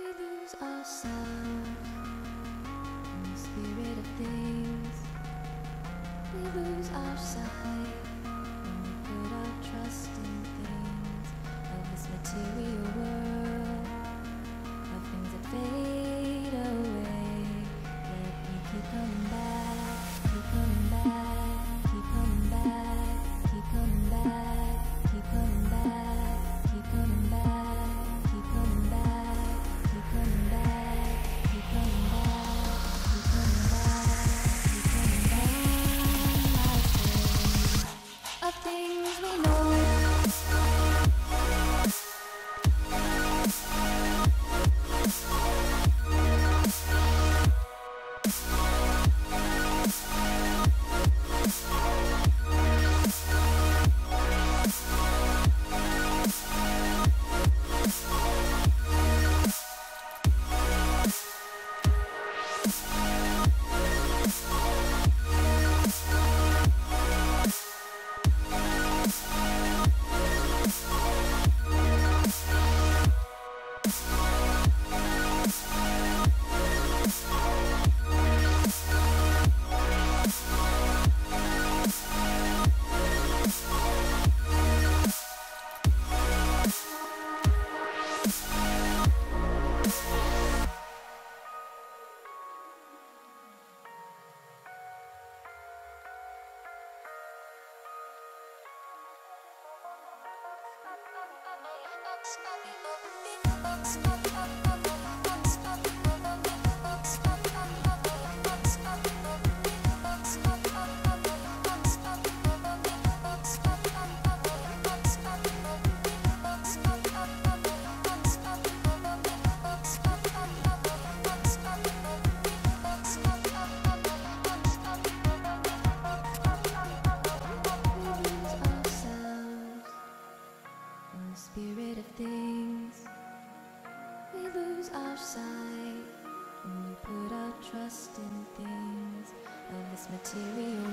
We lose ourselves in the spirit of things. We lose our sight when we put our trust in things of this material world, of things that fade away. Yet we keep coming back, keep coming back, keep coming back, keep coming back, keep coming back, keep coming back, keep coming back, keep coming back, keep coming back, keep coming back, keep coming back. Of things we know. Spirit of things. We lose our sight when we put our trust in things of this material